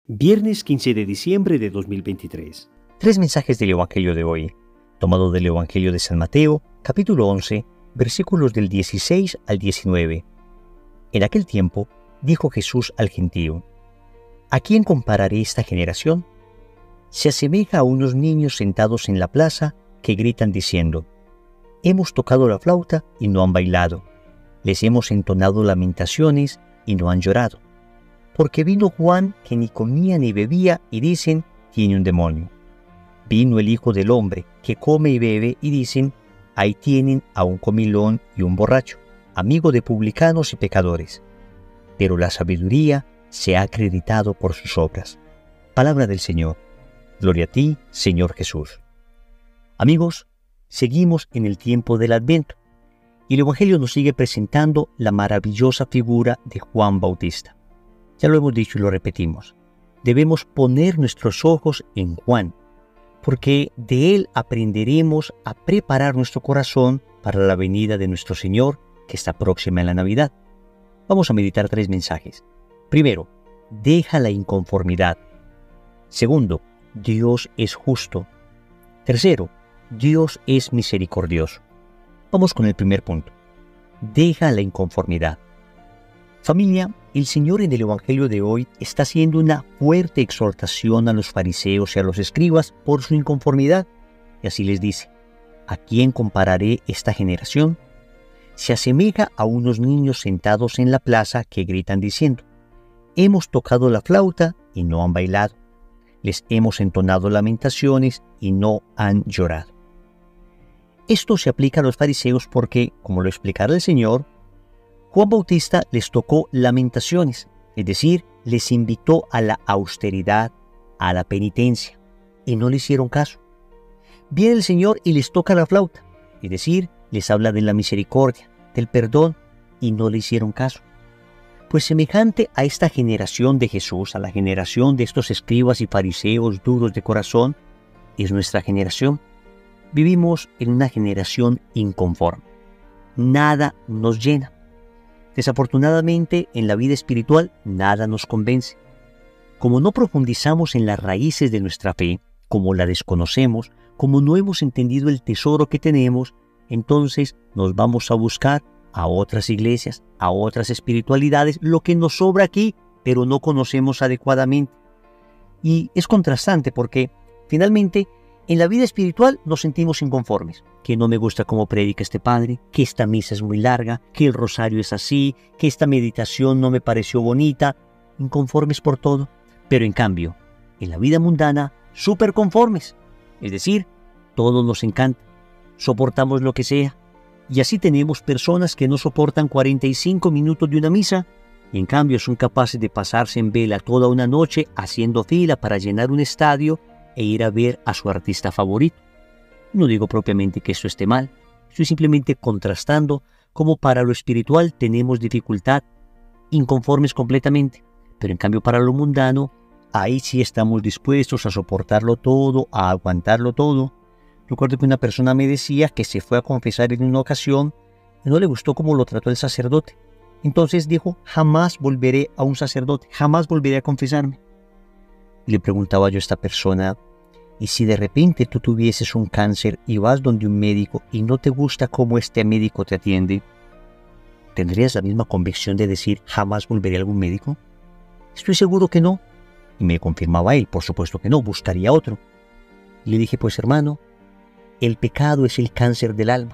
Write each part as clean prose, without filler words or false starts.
Viernes 15 de diciembre de 2023. Tres mensajes del Evangelio de hoy, tomado del Evangelio de San Mateo, capítulo 11, versículos del 16 al 19. En aquel tiempo, dijo Jesús al gentío: ¿A quién compararé esta generación? Se asemeja a unos niños sentados en la plaza que gritan diciendo: Hemos tocado la flauta y no han bailado. Les hemos entonado lamentaciones y no han llorado. Porque vino Juan, que ni comía ni bebía, y dicen: tiene un demonio. Vino el Hijo del Hombre, que come y bebe, y dicen: ahí tienen a un comilón y un borracho, amigo de publicanos y pecadores. Pero la sabiduría se ha acreditado por sus obras. Palabra del Señor. Gloria a ti, Señor Jesús. Amigos, seguimos en el tiempo del Adviento, y el Evangelio nos sigue presentando la maravillosa figura de Juan Bautista. Ya lo hemos dicho y lo repetimos. Debemos poner nuestros ojos en Juan, porque de él aprenderemos a preparar nuestro corazón para la venida de nuestro Señor, que está próxima en la Navidad. Vamos a meditar tres mensajes. Primero, deja la inconformidad. Segundo, Dios es justo. Tercero, Dios es misericordioso. Vamos con el primer punto. Deja la inconformidad. Familia, el Señor en el Evangelio de hoy está haciendo una fuerte exhortación a los fariseos y a los escribas por su inconformidad. Y así les dice: ¿a quién compararé esta generación? Se asemeja a unos niños sentados en la plaza que gritan diciendo: hemos tocado la flauta y no han bailado. Les hemos entonado lamentaciones y no han llorado. Esto se aplica a los fariseos porque, como lo explicará el Señor, Juan Bautista les tocó lamentaciones, es decir, les invitó a la austeridad, a la penitencia, y no le hicieron caso. Viene el Señor y les toca la flauta, es decir, les habla de la misericordia, del perdón, y no le hicieron caso. Pues semejante a esta generación de Jesús, a la generación de estos escribas y fariseos duros de corazón, es nuestra generación. Vivimos en una generación inconforme. Nada nos llena. Desafortunadamente, en la vida espiritual, nada nos convence. Como no profundizamos en las raíces de nuestra fe, como la desconocemos, como no hemos entendido el tesoro que tenemos, entonces nos vamos a buscar a otras iglesias, a otras espiritualidades, lo que nos sobra aquí, pero no conocemos adecuadamente. Y es contrastante porque, finalmente, en la vida espiritual nos sentimos inconformes, que no me gusta cómo predica este padre, que esta misa es muy larga, que el rosario es así, que esta meditación no me pareció bonita, inconformes por todo. Pero en cambio, en la vida mundana, súper conformes, es decir, todo nos encanta, soportamos lo que sea. Y así tenemos personas que no soportan 45 minutos de una misa, y en cambio son capaces de pasarse en vela toda una noche haciendo fila para llenar un estadio e ir a ver a su artista favorito. No digo propiamente que esto esté mal, estoy simplemente contrastando cómo para lo espiritual tenemos dificultad, inconformes completamente, pero en cambio para lo mundano, ahí sí estamos dispuestos a soportarlo todo, a aguantarlo todo. Recuerdo que una persona me decía que se fue a confesar en una ocasión y no le gustó cómo lo trató el sacerdote. Entonces dijo: jamás volveré a un sacerdote, jamás volveré a confesarme. Y le preguntaba yo a esta persona: ¿y si de repente tú tuvieses un cáncer y vas donde un médico y no te gusta cómo este médico te atiende? ¿Tendrías la misma convicción de decir: jamás volveré a algún médico? Estoy seguro que no. Y me confirmaba él: por supuesto que no, buscaría otro. Y le dije: pues hermano, el pecado es el cáncer del alma.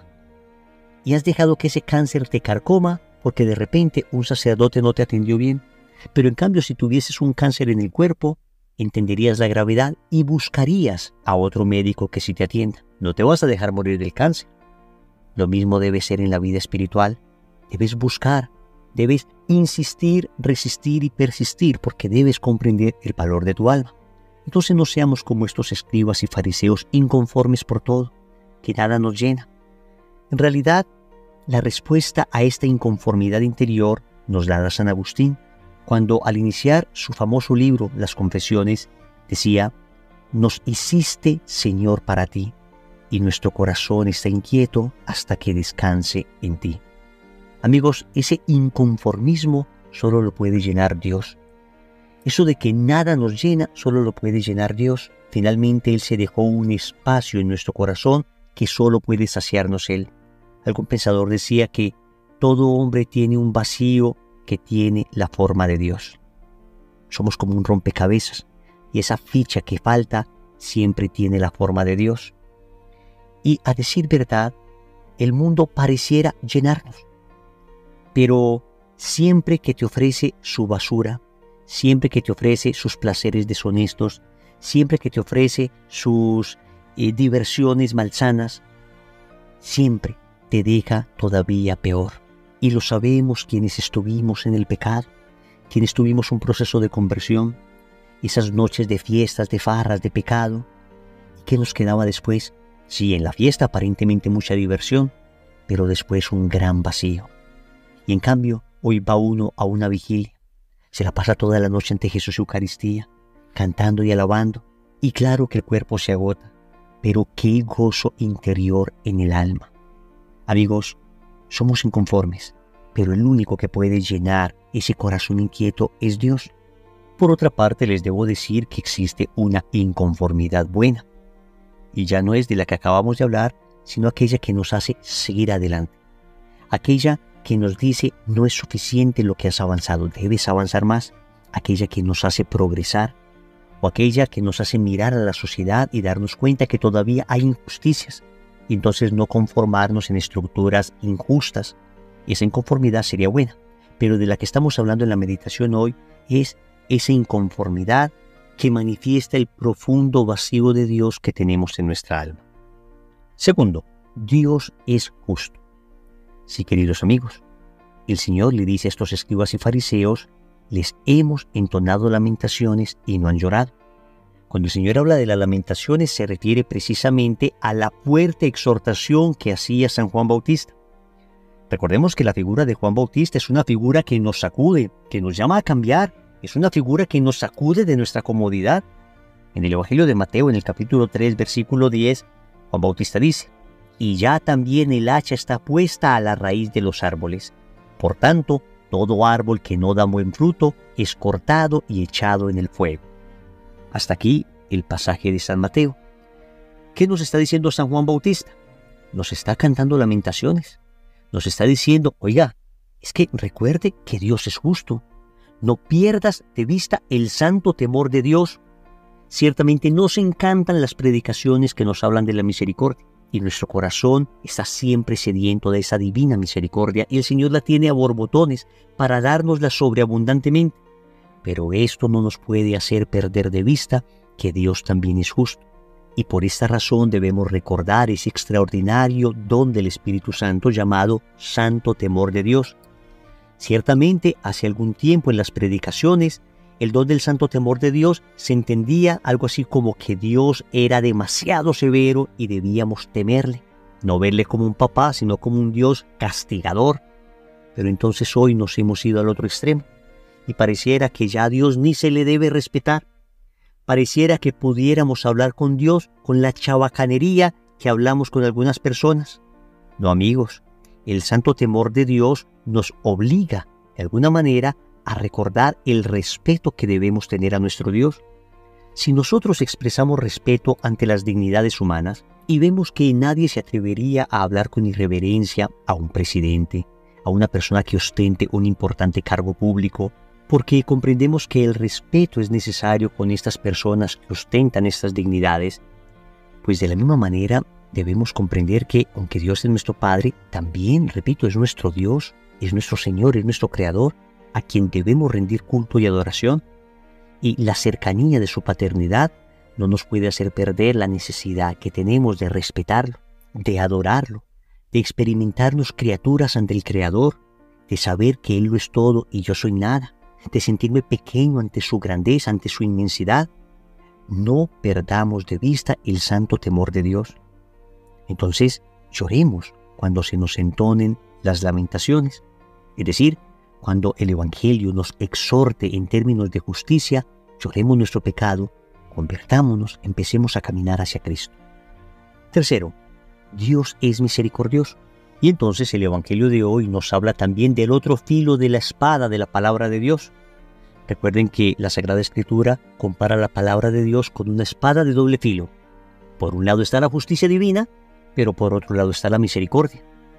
Y has dejado que ese cáncer te carcoma porque de repente un sacerdote no te atendió bien. Pero en cambio, si tuvieses un cáncer en el cuerpo, entenderías la gravedad y buscarías a otro médico que sí te atienda. No te vas a dejar morir del cáncer. Lo mismo debe ser en la vida espiritual. Debes buscar, debes insistir, resistir y persistir, porque debes comprender el valor de tu alma. Entonces no seamos como estos escribas y fariseos inconformes por todo, que nada nos llena. En realidad, la respuesta a esta inconformidad interior nos la da San Agustín, cuando al iniciar su famoso libro Las Confesiones decía: nos hiciste Señor para ti, y nuestro corazón está inquieto hasta que descanse en ti. Amigos, ese inconformismo solo lo puede llenar Dios. Eso de que nada nos llena, solo lo puede llenar Dios. Finalmente Él se dejó un espacio en nuestro corazón que solo puede saciarnos Él. Algún pensador decía que todo hombre tiene un vacío que tiene la forma de Dios. Somos como un rompecabezas y esa ficha que falta siempre tiene la forma de Dios. Y a decir verdad, el mundo pareciera llenarnos, pero siempre que te ofrece su basura, siempre que te ofrece sus placeres deshonestos, siempre que te ofrece sus diversiones malsanas, siempre te deja todavía peor. Y lo sabemos quienes estuvimos en el pecado, quienes tuvimos un proceso de conversión, esas noches de fiestas, de farras, de pecado. ¿Y qué nos quedaba después? Sí, en la fiesta aparentemente mucha diversión, pero después un gran vacío. Y en cambio, hoy va uno a una vigilia, se la pasa toda la noche ante Jesús Eucaristía, cantando y alabando, y claro que el cuerpo se agota, pero qué gozo interior en el alma. Amigos, somos inconformes, pero el único que puede llenar ese corazón inquieto es Dios. Por otra parte, les debo decir que existe una inconformidad buena, y ya no es de la que acabamos de hablar, sino aquella que nos hace seguir adelante, aquella que nos dice no es suficiente lo que has avanzado, debes avanzar más, aquella que nos hace progresar, o aquella que nos hace mirar a la sociedad y darnos cuenta que todavía hay injusticias, y entonces no conformarnos en estructuras injustas. Esa inconformidad sería buena, pero de la que estamos hablando en la meditación hoy es esa inconformidad que manifiesta el profundo vacío de Dios que tenemos en nuestra alma. Segundo, Dios es justo. Sí, queridos amigos, el Señor le dice a estos escribas y fariseos, les hemos entonado lamentaciones y no han llorado. Cuando el Señor habla de las lamentaciones se refiere precisamente a la fuerte exhortación que hacía San Juan Bautista. Recordemos que la figura de Juan Bautista es una figura que nos sacude, que nos llama a cambiar, es una figura que nos sacude de nuestra comodidad. En el Evangelio de Mateo, en el capítulo 3, versículo 10, Juan Bautista dice, y ya también el hacha está puesta a la raíz de los árboles. Por tanto, todo árbol que no da buen fruto es cortado y echado en el fuego. Hasta aquí el pasaje de San Mateo. ¿Qué nos está diciendo San Juan Bautista? Nos está cantando lamentaciones. Nos está diciendo, oiga, es que recuerde que Dios es justo. No pierdas de vista el santo temor de Dios. Ciertamente nos encantan las predicaciones que nos hablan de la misericordia. Y nuestro corazón está siempre sediento de esa divina misericordia. Y el Señor la tiene a borbotones para dárnosla sobreabundantemente. Pero esto no nos puede hacer perder de vista que Dios también es justo. Y por esta razón debemos recordar ese extraordinario don del Espíritu Santo llamado Santo Temor de Dios. Ciertamente, hace algún tiempo en las predicaciones, el don del Santo Temor de Dios se entendía algo así como que Dios era demasiado severo y debíamos temerle. No verle como un papá, sino como un Dios castigador. Pero entonces hoy nos hemos ido al otro extremo. Y pareciera que ya a Dios ni se le debe respetar. Pareciera que pudiéramos hablar con Dios con la chabacanería que hablamos con algunas personas. No, amigos, el santo temor de Dios nos obliga, de alguna manera, a recordar el respeto que debemos tener a nuestro Dios. Si nosotros expresamos respeto ante las dignidades humanas y vemos que nadie se atrevería a hablar con irreverencia a un presidente, a una persona que ostente un importante cargo público, porque comprendemos que el respeto es necesario con estas personas que ostentan estas dignidades, pues de la misma manera debemos comprender que, aunque Dios es nuestro Padre, también, repito, es nuestro Dios, es nuestro Señor, es nuestro Creador, a quien debemos rendir culto y adoración, y la cercanía de su paternidad no nos puede hacer perder la necesidad que tenemos de respetarlo, de adorarlo, de experimentarnos criaturas ante el Creador, de saber que Él lo es todo y yo soy nada, de sentirme pequeño ante su grandeza, ante su inmensidad. No perdamos de vista el santo temor de Dios. Entonces, lloremos cuando se nos entonen las lamentaciones. Es decir, cuando el Evangelio nos exhorte en términos de justicia, lloremos nuestro pecado, convertámonos, empecemos a caminar hacia Cristo. Tercero, Dios es misericordioso. Y entonces el Evangelio de hoy nos habla también del otro filo de la espada de la palabra de Dios. Recuerden que la Sagrada Escritura compara la palabra de Dios con una espada de doble filo. Por un lado está la justicia divina, pero por otro lado está la misericordia.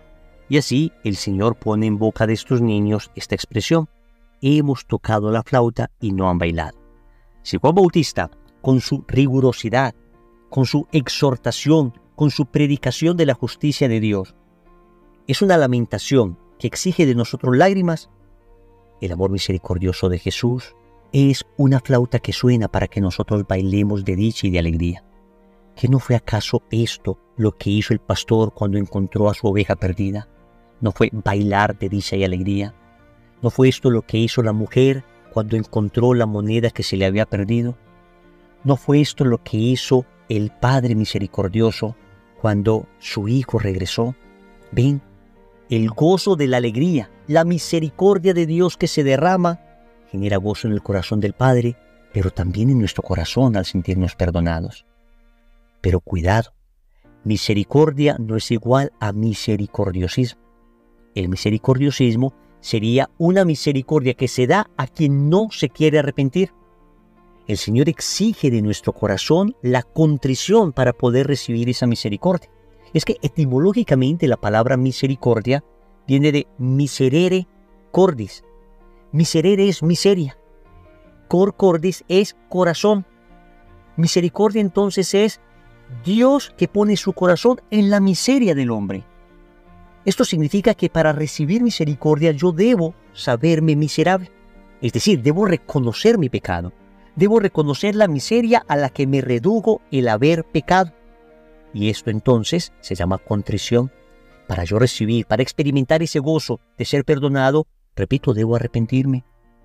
Y así el Señor pone en boca de estos niños esta expresión: hemos tocado la flauta y no han bailado. Si Juan Bautista, con su rigurosidad, con su exhortación, con su predicación de la justicia de Dios, es una lamentación que exige de nosotros lágrimas, el amor misericordioso de Jesús es una flauta que suena para que nosotros bailemos de dicha y de alegría. ¿Que no fue acaso esto lo que hizo el pastor cuando encontró a su oveja perdida? ¿No fue bailar de dicha y alegría? ¿No fue esto lo que hizo la mujer cuando encontró la moneda que se le había perdido? ¿No fue esto lo que hizo el Padre misericordioso cuando su Hijo regresó? Ven, el gozo de la alegría, la misericordia de Dios que se derrama, genera gozo en el corazón del Padre, pero también en nuestro corazón al sentirnos perdonados. Pero cuidado, misericordia no es igual a misericordiosismo. El misericordiosismo sería una misericordia que se da a quien no se quiere arrepentir. El Señor exige de nuestro corazón la contrición para poder recibir esa misericordia. Es que etimológicamente la palabra misericordia viene de miserere cordis. Miserere es miseria. Cor cordis es corazón. Misericordia entonces es Dios que pone su corazón en la miseria del hombre. Esto significa que para recibir misericordia yo debo saberme miserable. Es decir, debo reconocer mi pecado. Debo reconocer la miseria a la que me redujo el haber pecado. Y esto entonces se llama contrición. Para yo recibir, para experimentar ese gozo de ser perdonado, repito, debo arrepentirme.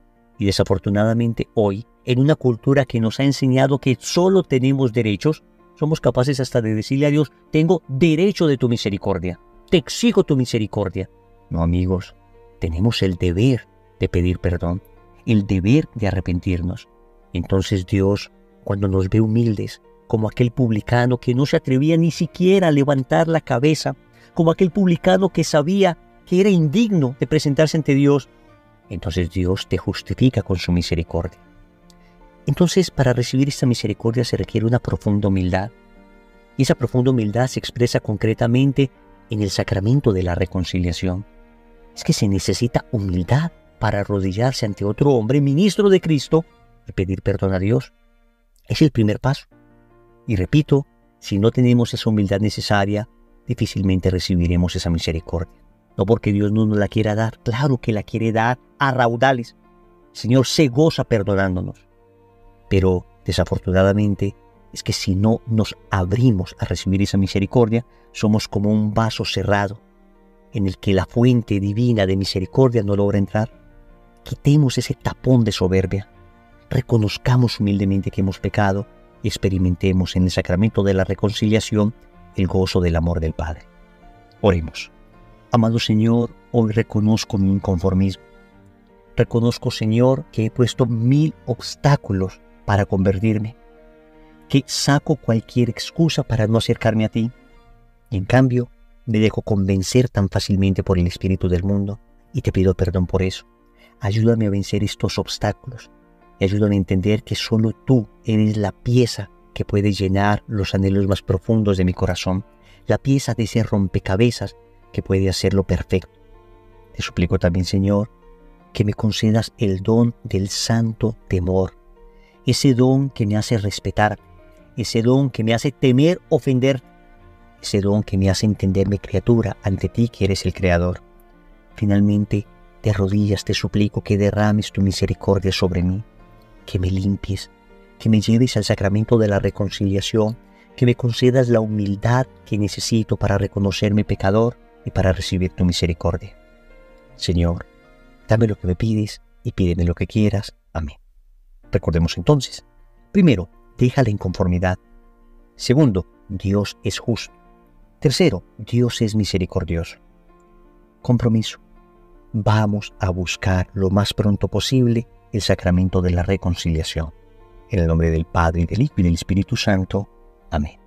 Y desafortunadamente hoy, en una cultura que nos ha enseñado que solo tenemos derechos, somos capaces hasta de decirle a Dios: tengo derecho de tu misericordia, te exijo tu misericordia. No, amigos, tenemos el deber de pedir perdón, el deber de arrepentirnos. Entonces Dios, cuando nos ve humildes, como aquel publicano que no se atrevía ni siquiera a levantar la cabeza, como aquel publicano que sabía que era indigno de presentarse ante Dios, entonces Dios te justifica con su misericordia. Entonces, para recibir esta misericordia se requiere una profunda humildad. Y esa profunda humildad se expresa concretamente en el sacramento de la reconciliación. Es que se necesita humildad para arrodillarse ante otro hombre, ministro de Cristo, y pedir perdón a Dios. Es el primer paso. Y repito, si no tenemos esa humildad necesaria, difícilmente recibiremos esa misericordia. No porque Dios no nos la quiera dar, claro que la quiere dar a raudales. El Señor se goza perdonándonos. Pero desafortunadamente es que si no nos abrimos a recibir esa misericordia, somos como un vaso cerrado en el que la fuente divina de misericordia no logra entrar. Quitemos ese tapón de soberbia, reconozcamos humildemente que hemos pecado y experimentemos en el sacramento de la reconciliación el gozo del amor del Padre. Oremos. Amado Señor, hoy reconozco mi inconformismo. Reconozco, Señor, que he puesto 1000 obstáculos para convertirme, que saco cualquier excusa para no acercarme a ti. Y en cambio, me dejo convencer tan fácilmente por el espíritu del mundo y te pido perdón por eso. Ayúdame a vencer estos obstáculos y ayúdame a entender que solo tú eres la pieza que puede llenar los anhelos más profundos de mi corazón, la pieza de ese rompecabezas que puede hacerlo perfecto. Te suplico también, Señor, que me concedas el don del santo temor, ese don que me hace respetar, ese don que me hace temer ofender, ese don que me hace entenderme criatura ante ti que eres el Creador. Finalmente, de rodillas te suplico que derrames tu misericordia sobre mí, que me limpies, que me lleves al sacramento de la reconciliación, que me concedas la humildad que necesito para reconocerme pecador y para recibir tu misericordia. Señor, dame lo que me pides y pídeme lo que quieras. Amén. Recordemos entonces: primero, deja la inconformidad. Segundo, Dios es justo. Tercero, Dios es misericordioso. Compromiso. Vamos a buscar lo más pronto posible el sacramento de la reconciliación. En el nombre del Padre, y del Hijo, y del Espíritu Santo. Amén.